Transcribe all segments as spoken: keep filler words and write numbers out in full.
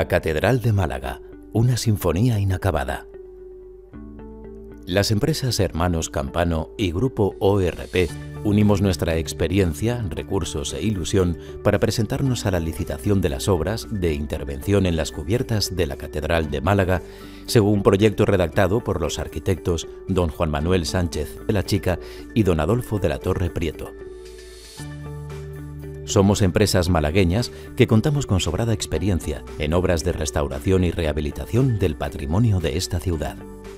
La Catedral de Málaga, una sinfonía inacabada. Las empresas Hermanos Campano y Grupo O R P unimos nuestra experiencia, recursos e ilusión para presentarnos a la licitación de las obras de intervención en las cubiertas de la Catedral de Málaga, según un proyecto redactado por los arquitectos don Juan Manuel Sánchez de la Chica y don Adolfo de la Torre Prieto. Somos empresas malagueñas que contamos con sobrada experiencia en obras de restauración y rehabilitación del patrimonio de esta ciudad.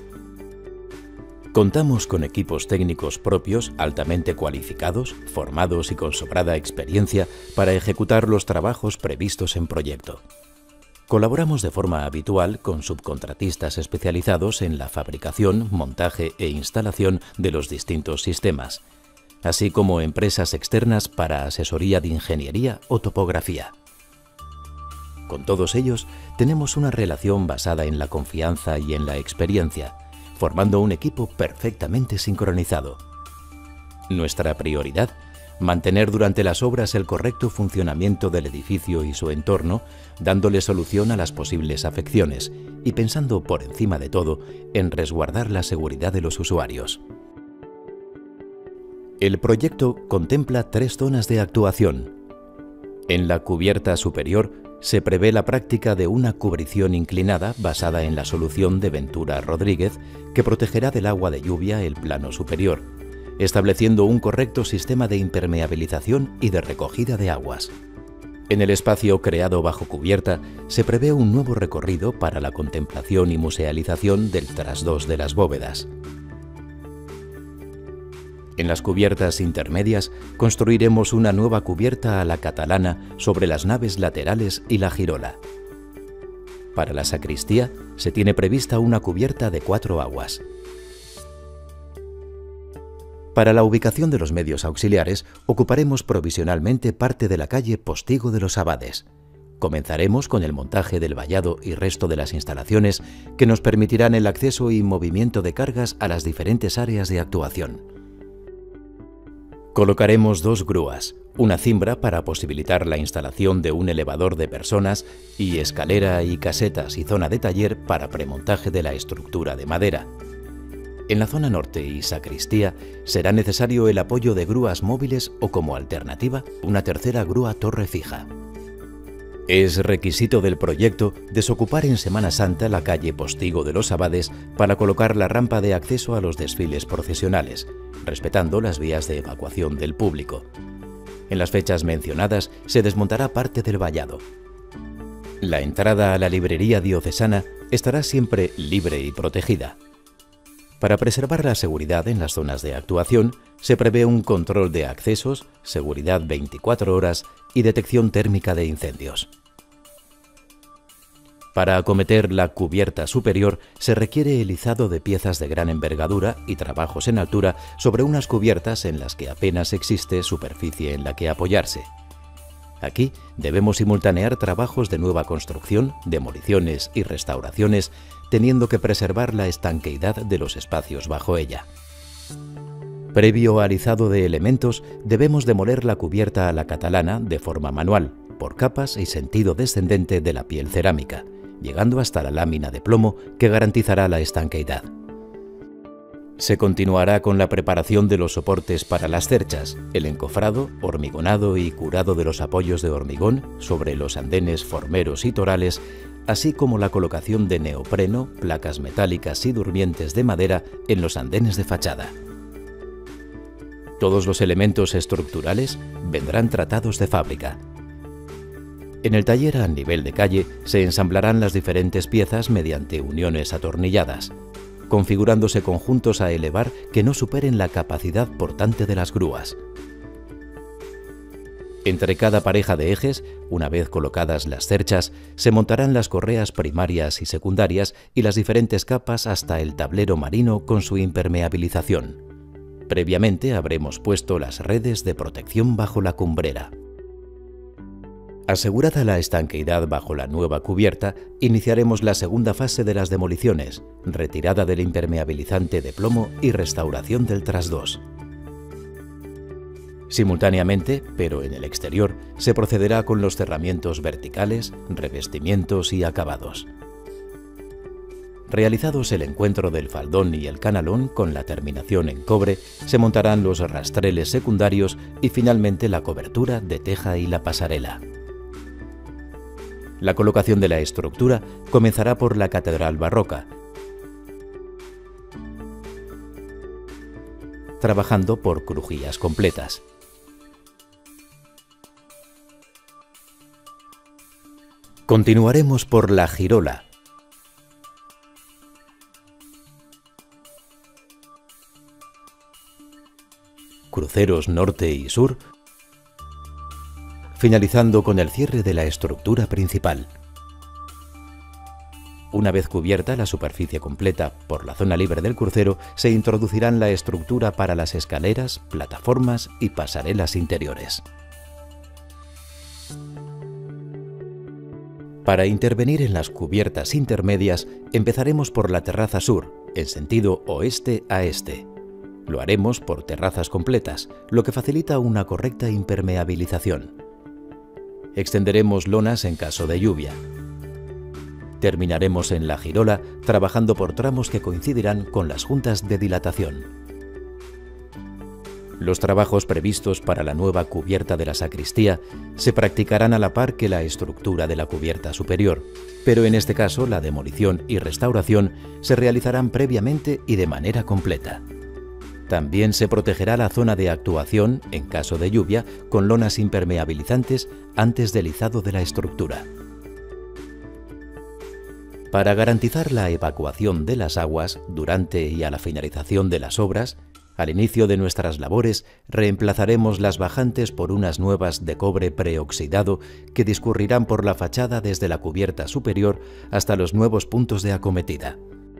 Contamos con equipos técnicos propios altamente cualificados, formados y con sobrada experiencia para ejecutar los trabajos previstos en proyecto. Colaboramos de forma habitual con subcontratistas especializados en la fabricación, montaje e instalación de los distintos sistemas, así como empresas externas para asesoría de ingeniería o topografía. Con todos ellos tenemos una relación basada en la confianza y en la experiencia, formando un equipo perfectamente sincronizado. Nuestra prioridad: mantener durante las obras el correcto funcionamiento del edificio y su entorno, dándole solución a las posibles afecciones y pensando por encima de todo en resguardar la seguridad de los usuarios. El proyecto contempla tres zonas de actuación. En la cubierta superior se prevé la práctica de una cubrición inclinada basada en la solución de Ventura Rodríguez, que protegerá del agua de lluvia el plano superior, estableciendo un correcto sistema de impermeabilización y de recogida de aguas. En el espacio creado bajo cubierta se prevé un nuevo recorrido para la contemplación y musealización del trasdós de las bóvedas. En las cubiertas intermedias construiremos una nueva cubierta a la catalana sobre las naves laterales y la girola. Para la sacristía se tiene prevista una cubierta de cuatro aguas. Para la ubicación de los medios auxiliares ocuparemos provisionalmente parte de la calle Postigo de los Abades. Comenzaremos con el montaje del vallado y resto de las instalaciones que nos permitirán el acceso y movimiento de cargas a las diferentes áreas de actuación. Colocaremos dos grúas, una cimbra para posibilitar la instalación de un elevador de personas y escalera y casetas y zona de taller para premontaje de la estructura de madera. En la zona norte y sacristía será necesario el apoyo de grúas móviles o, como alternativa, una tercera grúa torre fija. Es requisito del proyecto desocupar en Semana Santa la calle Postigo de los Abades para colocar la rampa de acceso a los desfiles procesionales, respetando las vías de evacuación del público. En las fechas mencionadas se desmontará parte del vallado. La entrada a la librería diocesana estará siempre libre y protegida. Para preservar la seguridad en las zonas de actuación, se prevé un control de accesos, seguridad veinticuatro horas y detección térmica de incendios. Para acometer la cubierta superior se requiere el izado de piezas de gran envergadura y trabajos en altura sobre unas cubiertas en las que apenas existe superficie en la que apoyarse. Aquí debemos simultanear trabajos de nueva construcción, demoliciones y restauraciones, teniendo que preservar la estanqueidad de los espacios bajo ella. Previo al izado de elementos, debemos demoler la cubierta a la catalana de forma manual, por capas y sentido descendente de la piel cerámica, llegando hasta la lámina de plomo que garantizará la estanqueidad. Se continuará con la preparación de los soportes para las cerchas, el encofrado, hormigonado y curado de los apoyos de hormigón sobre los andenes formeros y torales, así como la colocación de neopreno, placas metálicas y durmientes de madera en los andenes de fachada. Todos los elementos estructurales vendrán tratados de fábrica. En el taller a nivel de calle se ensamblarán las diferentes piezas mediante uniones atornilladas, configurándose conjuntos a elevar que no superen la capacidad portante de las grúas. Entre cada pareja de ejes, una vez colocadas las cerchas, se montarán las correas primarias y secundarias y las diferentes capas hasta el tablero marino con su impermeabilización. Previamente habremos puesto las redes de protección bajo la cumbrera. Asegurada la estanqueidad bajo la nueva cubierta, iniciaremos la segunda fase de las demoliciones, retirada del impermeabilizante de plomo y restauración del trasdós. Simultáneamente, pero en el exterior, se procederá con los cerramientos verticales, revestimientos y acabados. Realizados el encuentro del faldón y el canalón con la terminación en cobre, se montarán los rastreles secundarios y finalmente la cobertura de teja y la pasarela. La colocación de la estructura comenzará por la catedral barroca, trabajando por crujías completas. Continuaremos por la girola, cruceros norte y sur, finalizando con el cierre de la estructura principal. Una vez cubierta la superficie completa por la zona libre del crucero, se introducirán la estructura para las escaleras, plataformas y pasarelas interiores. Para intervenir en las cubiertas intermedias, empezaremos por la terraza sur, en sentido oeste a este. Lo haremos por terrazas completas, lo que facilita una correcta impermeabilización. Extenderemos lonas en caso de lluvia. Terminaremos en la girola trabajando por tramos que coincidirán con las juntas de dilatación. Los trabajos previstos para la nueva cubierta de la sacristía se practicarán a la par que la estructura de la cubierta superior, pero en este caso la demolición y restauración se realizarán previamente y de manera completa. También se protegerá la zona de actuación, en caso de lluvia, con lonas impermeabilizantes antes del izado de la estructura. Para garantizar la evacuación de las aguas durante y a la finalización de las obras, al inicio de nuestras labores reemplazaremos las bajantes por unas nuevas de cobre preoxidado que discurrirán por la fachada desde la cubierta superior hasta los nuevos puntos de acometida.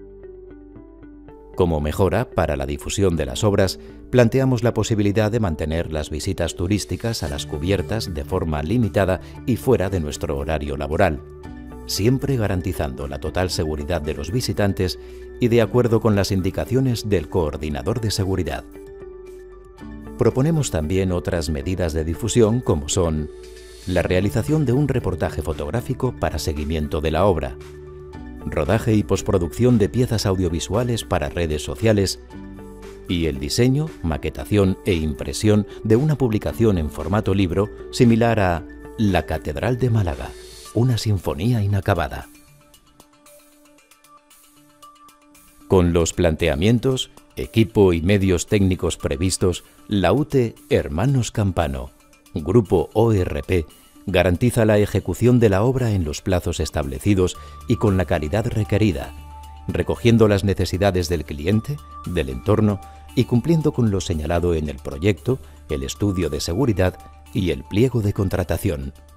Como mejora para la difusión de las obras, planteamos la posibilidad de mantener las visitas turísticas a las cubiertas de forma limitada y fuera de nuestro horario laboral, siempre garantizando la total seguridad de los visitantes y de acuerdo con las indicaciones del coordinador de seguridad. Proponemos también otras medidas de difusión como son la realización de un reportaje fotográfico para seguimiento de la obra, rodaje y postproducción de piezas audiovisuales para redes sociales y el diseño, maquetación e impresión de una publicación en formato libro similar a La Catedral de Málaga, una sinfonía inacabada. Con los planteamientos, equipo y medios técnicos previstos, la U T E Hermanos Campano, Grupo O R P, garantiza la ejecución de la obra en los plazos establecidos y con la calidad requerida, recogiendo las necesidades del cliente, del entorno y cumpliendo con lo señalado en el proyecto, el estudio de seguridad y el pliego de contratación.